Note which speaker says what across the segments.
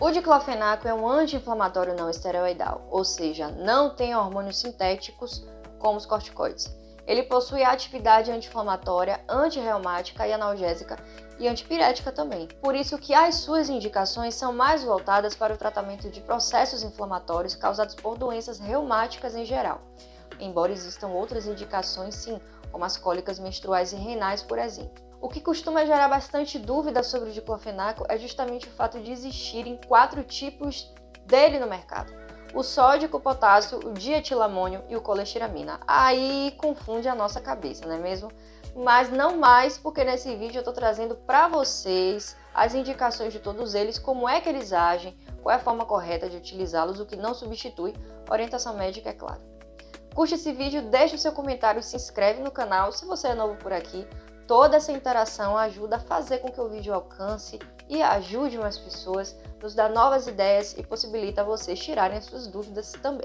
Speaker 1: O diclofenaco é um anti-inflamatório não esteroidal, ou seja, não tem hormônios sintéticos como os corticoides. Ele possui atividade anti-inflamatória, antirreumática e analgésica e antipirética também. Por isso que as suas indicações são mais voltadas para o tratamento de processos inflamatórios causados por doenças reumáticas em geral. Embora existam outras indicações sim, como as cólicas menstruais e renais, por exemplo. O que costuma gerar bastante dúvida sobre o diclofenaco é justamente o fato de existirem 4 tipos dele no mercado: o sódico, o potássio, o dietilamônio e o colestiramina. Aí confunde a nossa cabeça, não é mesmo? Mas não mais, porque nesse vídeo eu estou trazendo para vocês as indicações de todos eles, como é que eles agem, qual é a forma correta de utilizá-los, o que não substitui orientação médica, é claro. Curte esse vídeo, deixa o seu comentário, se inscreve no canal se você é novo por aqui. Toda essa interação ajuda a fazer com que o vídeo alcance e ajude mais pessoas, nos dá novas ideias e possibilita vocês tirarem as suas dúvidas também.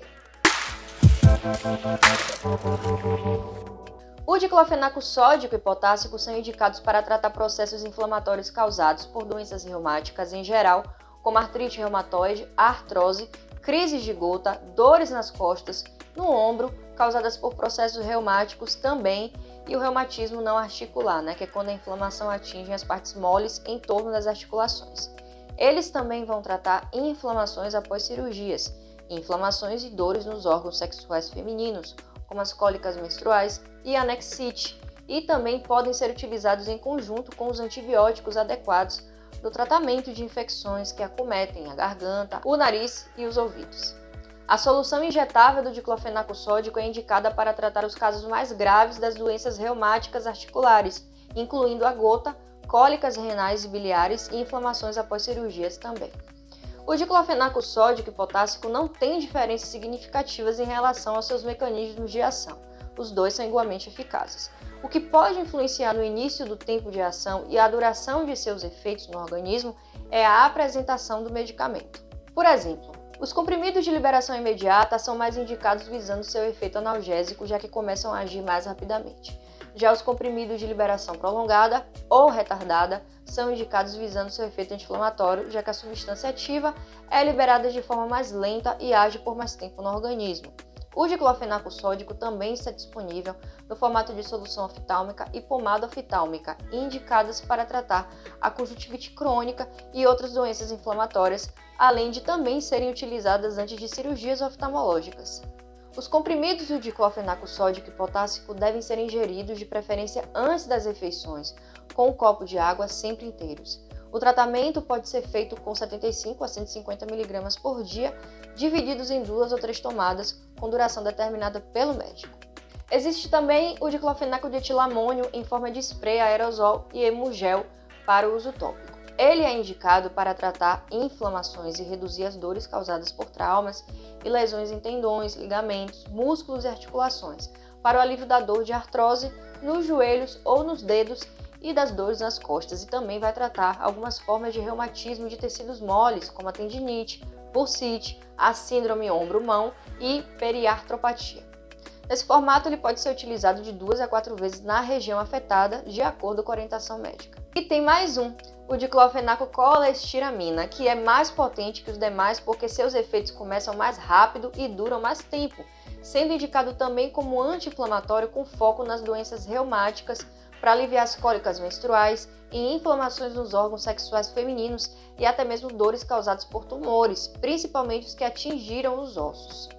Speaker 1: O diclofenaco sódico e potássico são indicados para tratar processos inflamatórios causados por doenças reumáticas em geral, como artrite reumatoide, artrose, crises de gota, dores nas costas, no ombro, causadas por processos reumáticos também, e o reumatismo não articular, que é quando a inflamação atinge as partes moles em torno das articulações. Eles também vão tratar inflamações após cirurgias, inflamações e dores nos órgãos sexuais femininos, como as cólicas menstruais e a anexite, e também podem ser utilizados em conjunto com os antibióticos adequados no tratamento de infecções que acometem a garganta, o nariz e os ouvidos. A solução injetável do diclofenaco sódico é indicada para tratar os casos mais graves das doenças reumáticas articulares, incluindo a gota, cólicas renais e biliares e inflamações após cirurgias também. O diclofenaco sódico e potássico não têm diferenças significativas em relação aos seus mecanismos de ação. Os dois são igualmente eficazes. O que pode influenciar no início do tempo de ação e a duração de seus efeitos no organismo é a apresentação do medicamento. Por exemplo, os comprimidos de liberação imediata são mais indicados visando seu efeito analgésico, já que começam a agir mais rapidamente. Já os comprimidos de liberação prolongada ou retardada são indicados visando seu efeito anti-inflamatório, já que a substância ativa é liberada de forma mais lenta e age por mais tempo no organismo. O diclofenaco sódico também está disponível no formato de solução oftálmica e pomada oftálmica, indicadas para tratar a conjuntivite crônica e outras doenças inflamatórias, além de também serem utilizadas antes de cirurgias oftalmológicas. Os comprimidos do diclofenaco sódico e potássico devem ser ingeridos de preferência antes das refeições, com um copo de água sempre inteiros. O tratamento pode ser feito com 75 a 150 mg por dia, divididos em 2 ou 3 tomadas, com duração determinada pelo médico. Existe também o diclofenaco dietilamônio em forma de spray aerosol e hemogel para uso tópico. Ele é indicado para tratar inflamações e reduzir as dores causadas por traumas e lesões em tendões, ligamentos, músculos e articulações, para o alívio da dor de artrose nos joelhos ou nos dedos e das dores nas costas, e também vai tratar algumas formas de reumatismo de tecidos moles, como a tendinite, bursite, a síndrome ombro-mão e periartropatia. Nesse formato, ele pode ser utilizado de 2 a 4 vezes na região afetada, de acordo com a orientação médica. E tem mais um, o diclofenaco colestiramina, que é mais potente que os demais porque seus efeitos começam mais rápido e duram mais tempo, sendo indicado também como anti-inflamatório com foco nas doenças reumáticas, para aliviar as cólicas menstruais e inflamações nos órgãos sexuais femininos e até mesmo dores causadas por tumores, principalmente os que atingiram os ossos.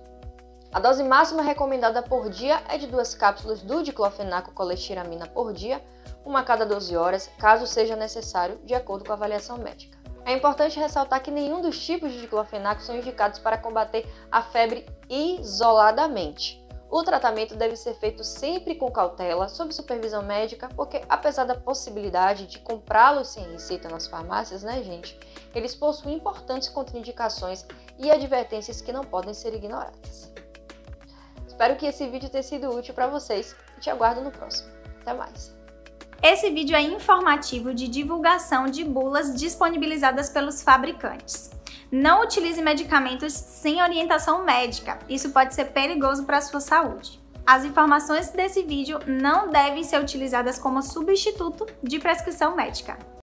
Speaker 1: A dose máxima recomendada por dia é de 2 cápsulas do diclofenaco colestiramina por dia, uma a cada 12 horas, caso seja necessário, de acordo com a avaliação médica. É importante ressaltar que nenhum dos tipos de diclofenaco são indicados para combater a febre isoladamente. O tratamento deve ser feito sempre com cautela, sob supervisão médica, porque apesar da possibilidade de comprá-los sem receita nas farmácias, eles possuem importantes contraindicações e advertências que não podem ser ignoradas. Espero que esse vídeo tenha sido útil para vocês e te aguardo no próximo. Até mais!
Speaker 2: Esse vídeo é informativo de divulgação de bulas disponibilizadas pelos fabricantes. Não utilize medicamentos sem orientação médica, isso pode ser perigoso para a sua saúde. As informações desse vídeo não devem ser utilizadas como substituto de prescrição médica.